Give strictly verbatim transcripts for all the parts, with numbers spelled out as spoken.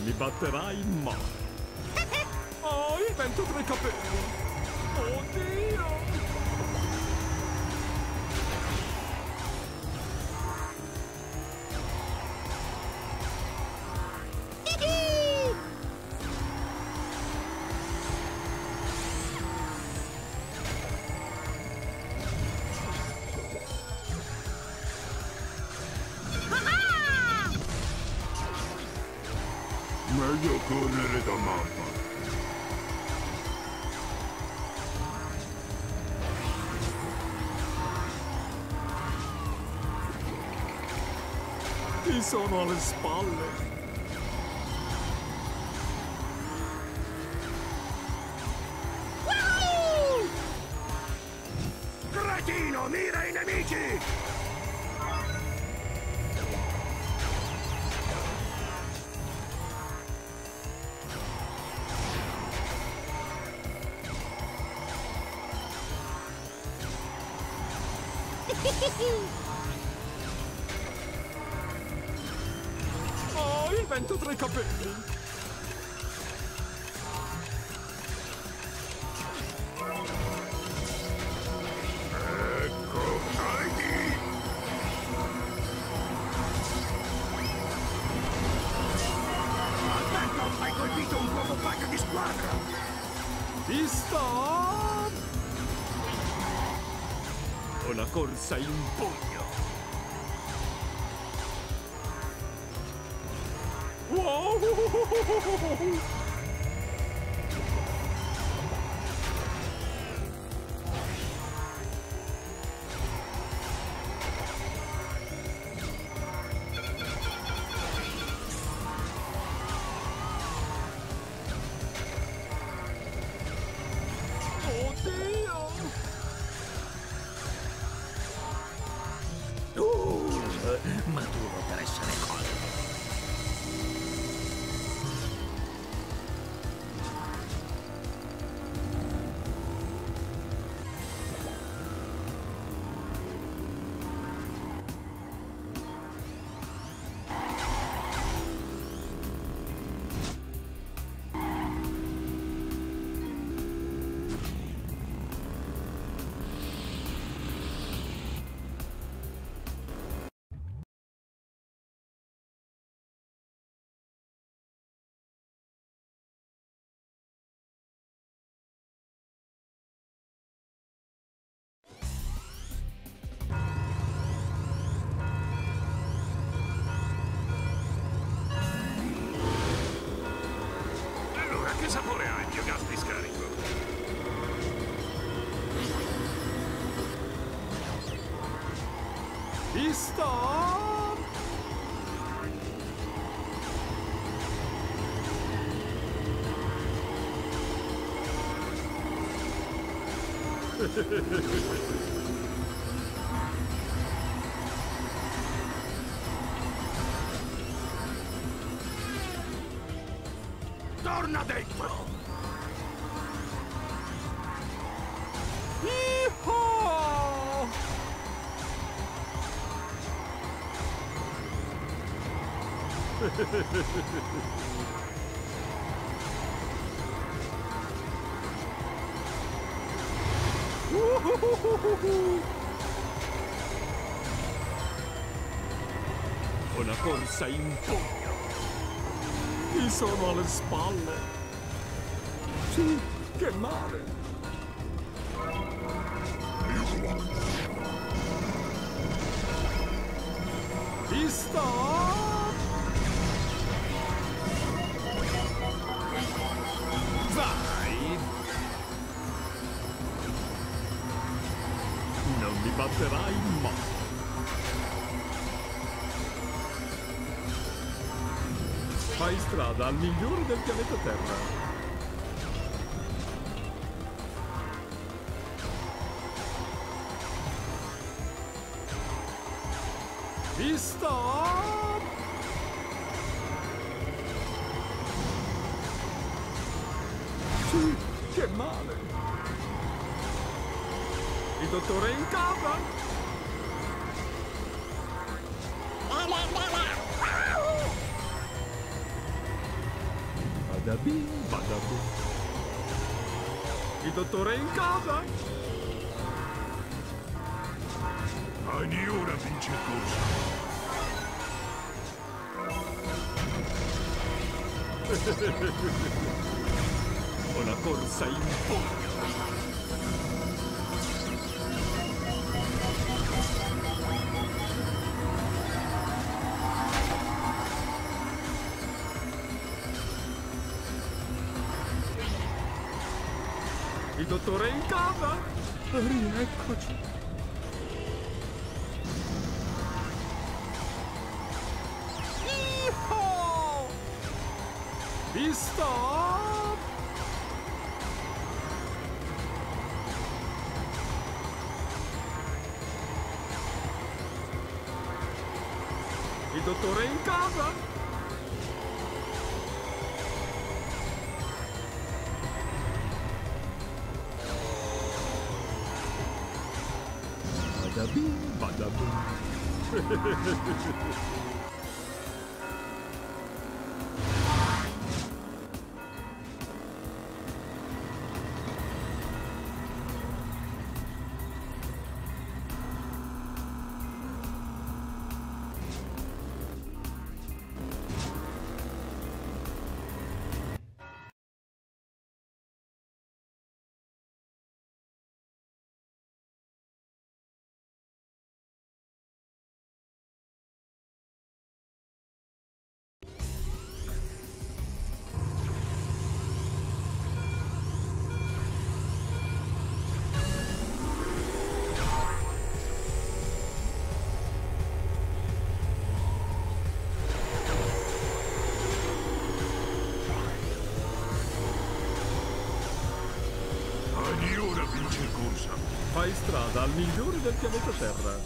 mi batterai mai. Oh, il vento tra i capelli. Oddio. Meglio correre da mamma. Ti sono alle spalle. Woohoo! Cretino, mira i nemici! Oh, il vento tra i capelli. Ecco, Heidi! Attento, hai colpito un nuovo compagno di squadra! Ti sto! Una corsa in pugno. Wow! Oddio! Uh, maturo per essere colto. Allora, che sapore ha il mio gas di scarico? Ti sto! Torna dentro! Yeehaw! Una corsa in pugno. Ti sono alle spalle. Sì, che male. Ti sto! Vai! Non mi batterai mai. Fai strada al migliore del pianeta Terra. Ti sto! Sì, che male! Il dottore è in casa! Bada bing, bada bing. Il dottore è in casa? Ogni ora vince il corso. Ho la corsa in fuga. Il dottore è in casa? Rieccoci. Iho! Stop! Il dottore è in casa? Bada bing, bada bing. Fai strada al migliore del pianeta Terra.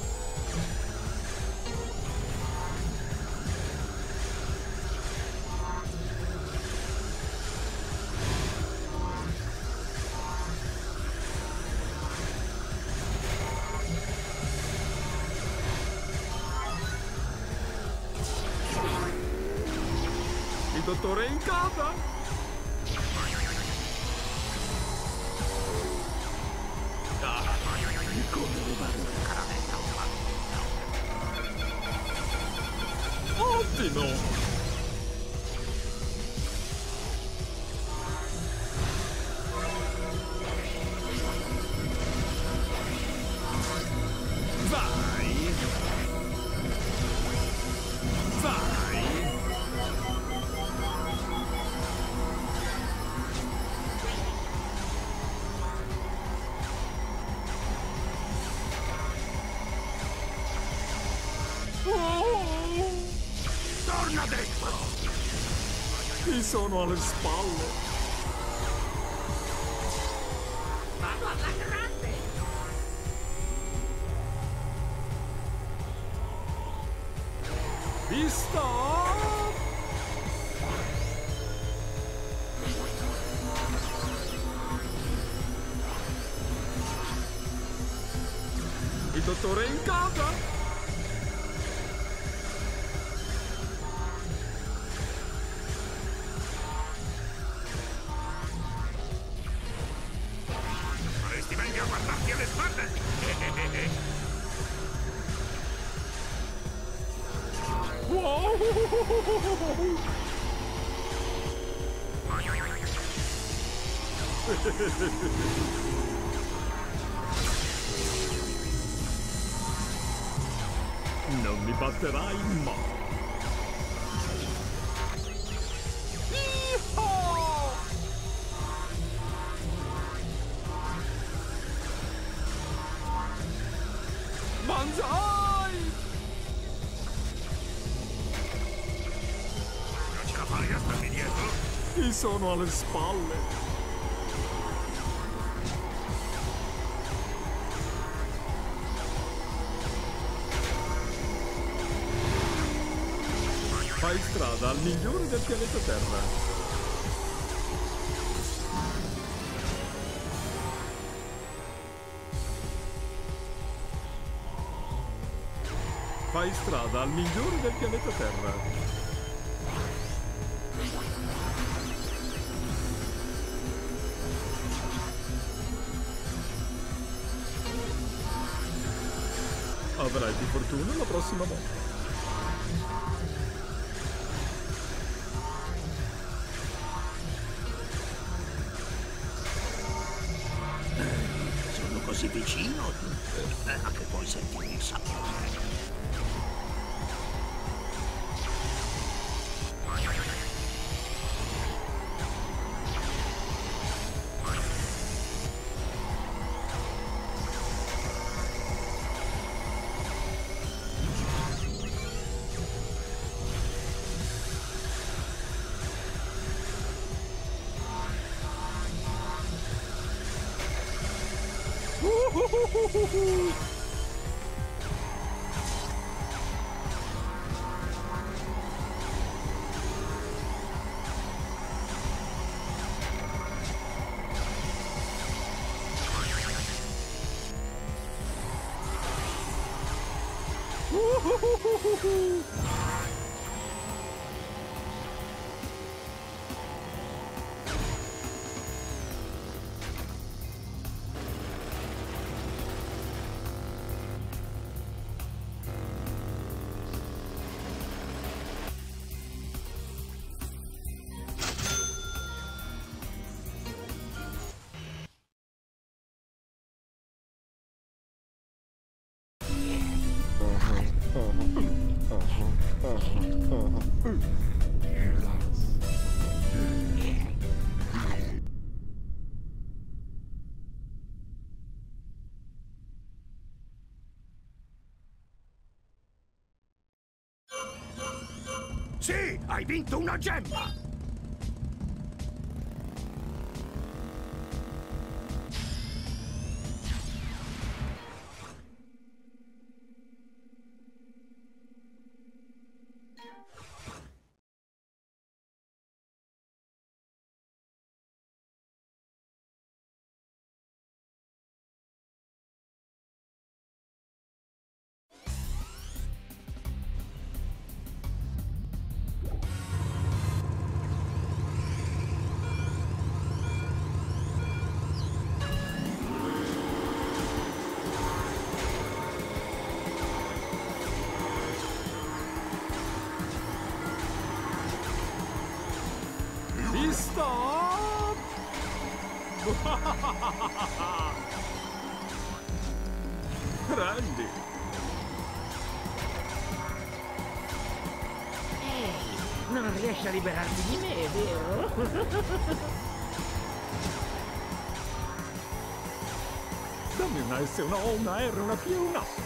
Il dottore è in casa? Ottimo! Vai! Vai! Torna dentro! Ti sono alle spalle. Vado alla grande! Vista! Il dottore è in casa? Faresti meglio a guardarti alle spalle! Wow! Non mi batterai mai! Iho! Banzai! Non ce la fai a starmi dietro? Ti sono alle spalle! Fai strada al migliore del pianeta Terra. Fai strada al migliore del pianeta Terra. Avrai più fortuna la prossima volta. Sono così vicino eh, che puoi sentire il sapore. Sì, hai vinto una gemma! Stop! Prendi! Ehi, non riesci a liberarti di me, vero? Dammi una S, una O, una R, una P e una A.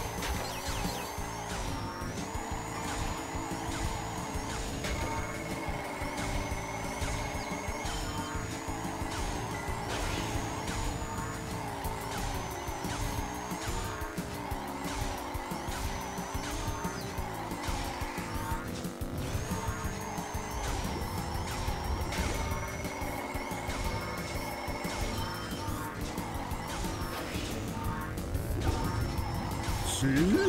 Sì?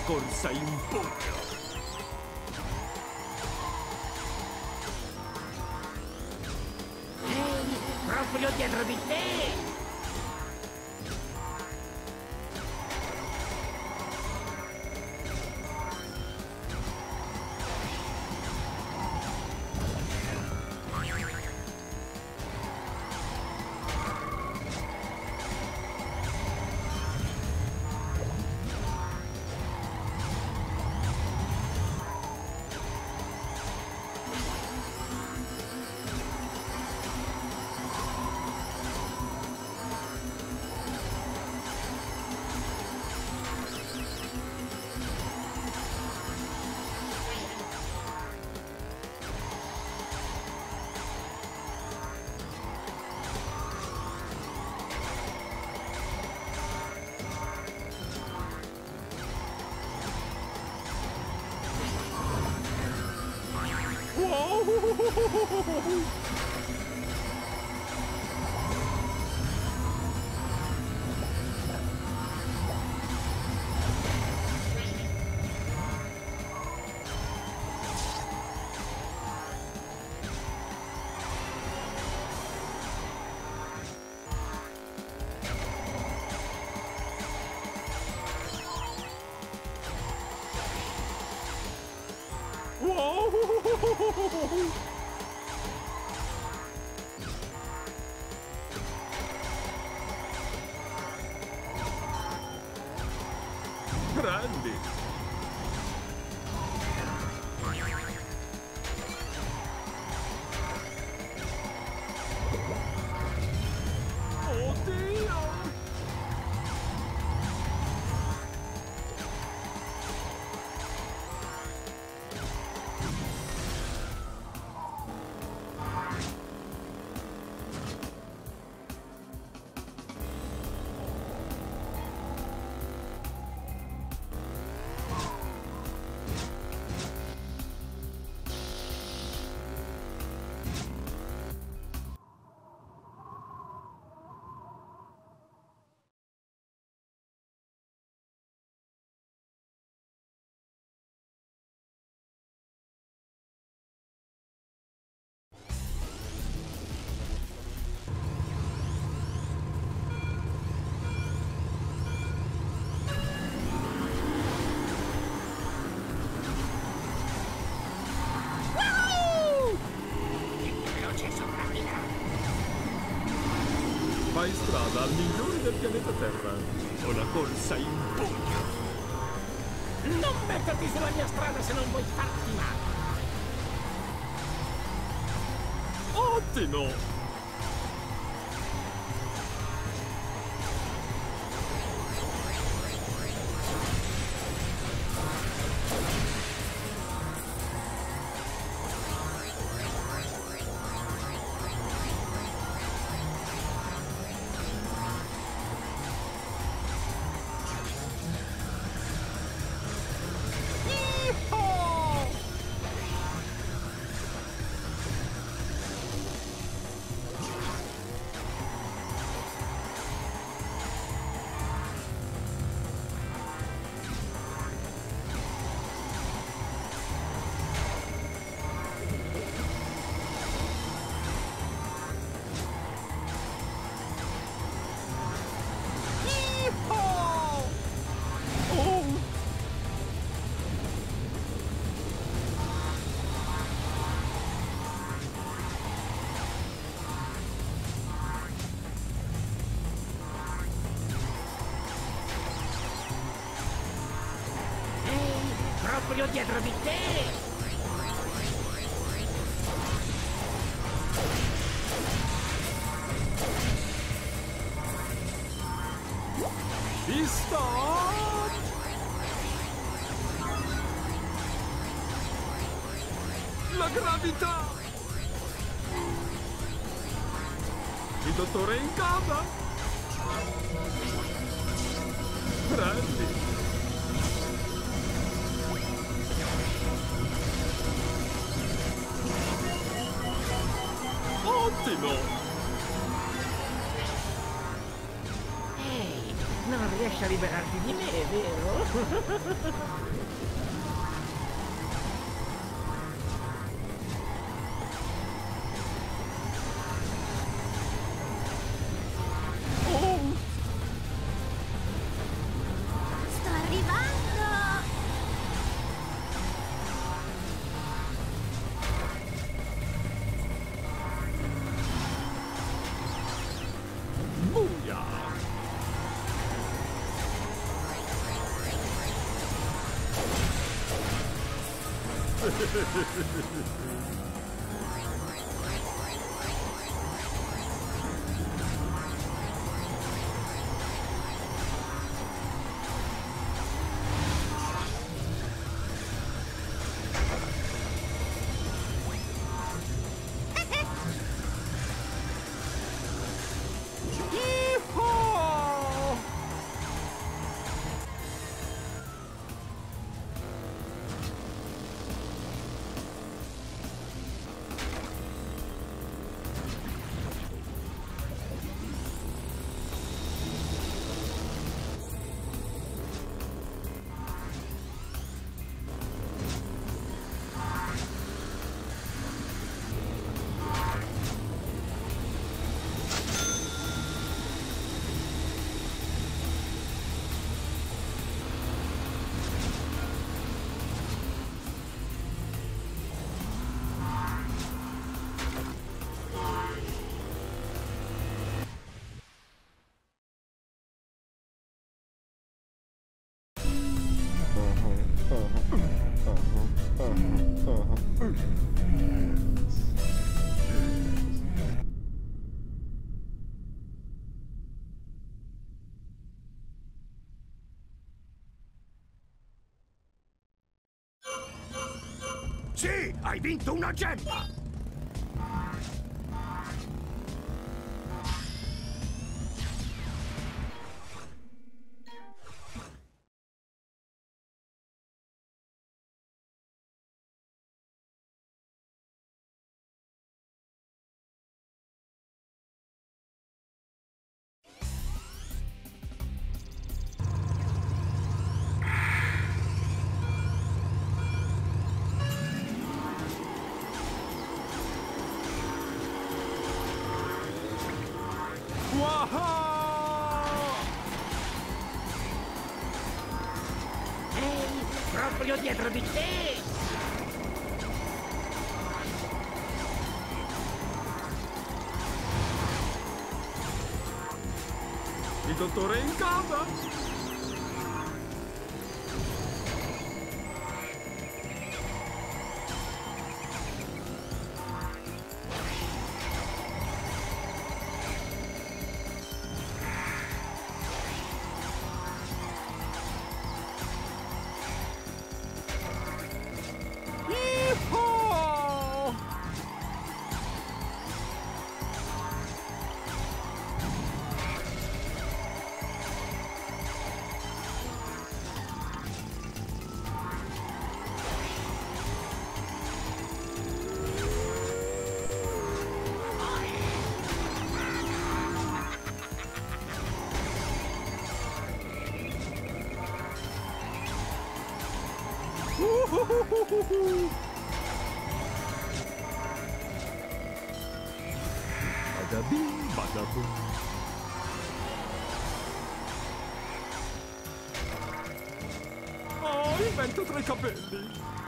corsa in pugno. Ehi, proprio dietro di te! Grandi! Oddio! Fai strada al migliore del pianeta Terra. Una corsa in pugno. Non metterti sulla mia strada se non vuoi farti male! Ottimo! Proprio dietro di te! Stop! La gravità! Il dottore è in casa! Prendi! Ottimo! Ehi, non riesci a liberarti di me, vero? Sto arrivando! Buia! Yeehaw! Sì, hai vinto una gemma! Wow! Ehi, proprio dietro di te! Il dottore è in casa! Yeehaw! Uhuhuhuhu. Bada bing, bada boom. Oh, il vento tra i capelli.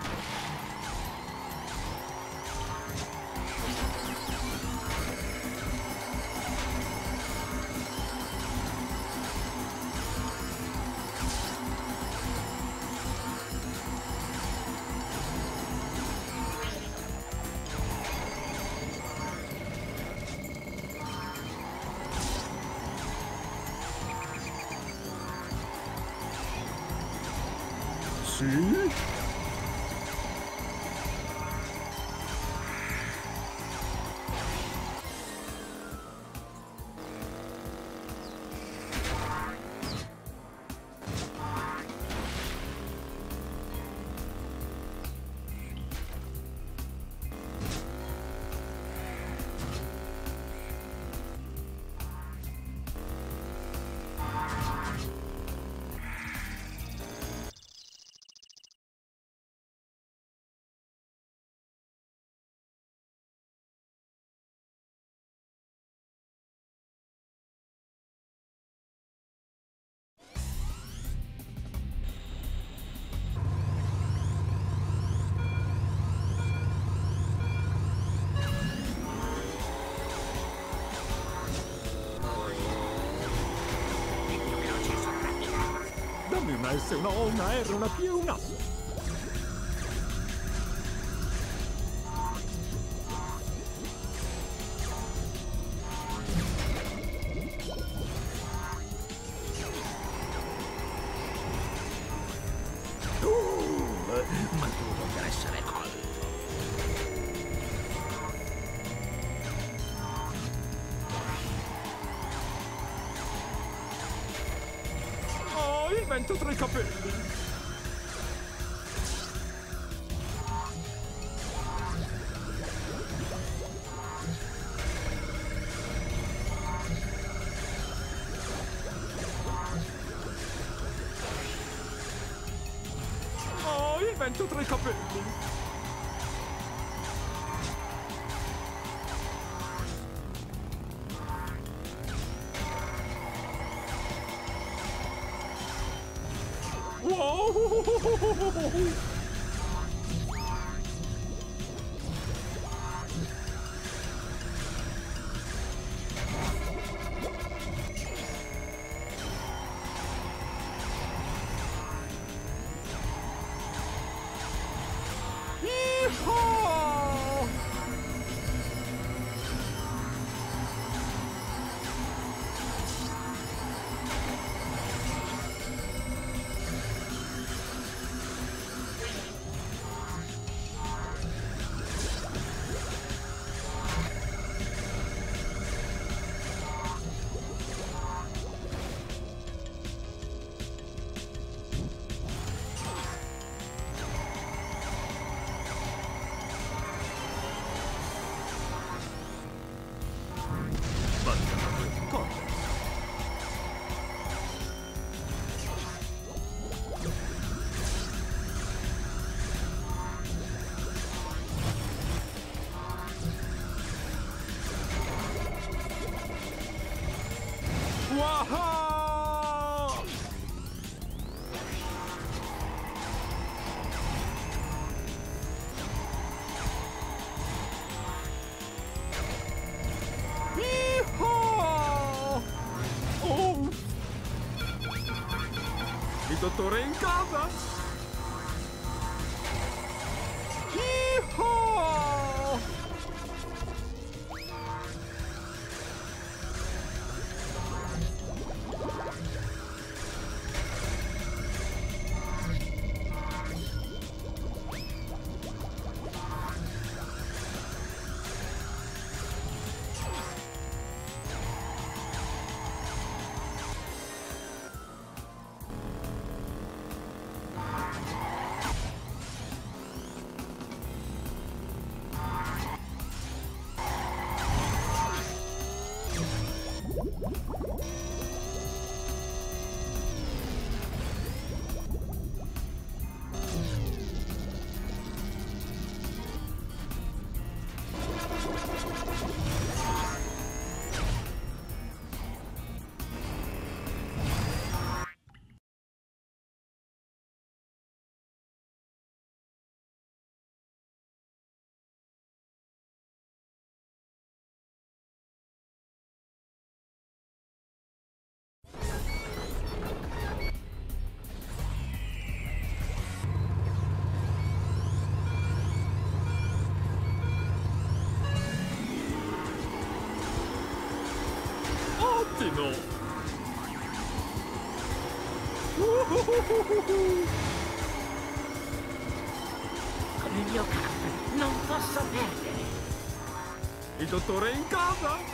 Sì? Una S, una O, una R, una P e una S. Ma tu non deve essere colto. Oh, il vento tra i capelli. Oh, il vento tra i capelli. Wow! Yeehaw! Waha! Yeehaw! Oh! Il dottore è in casa! Yeehaw! Ottimo! Uhuhuhuhu. Con il mio capo non posso perdere. Il dottore è in casa!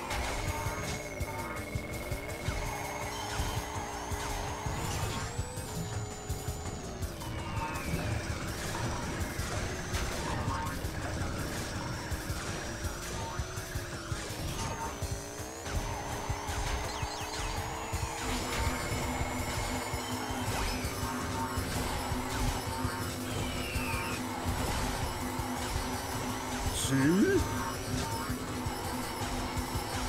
Sì?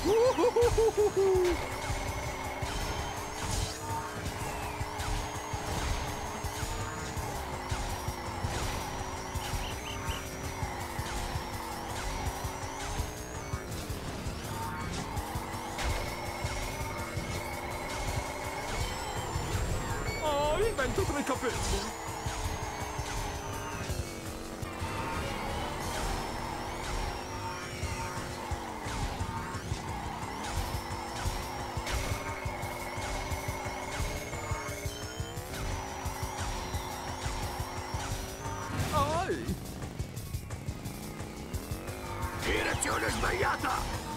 Ho il vento tra i capelli. Direzione sbagliata!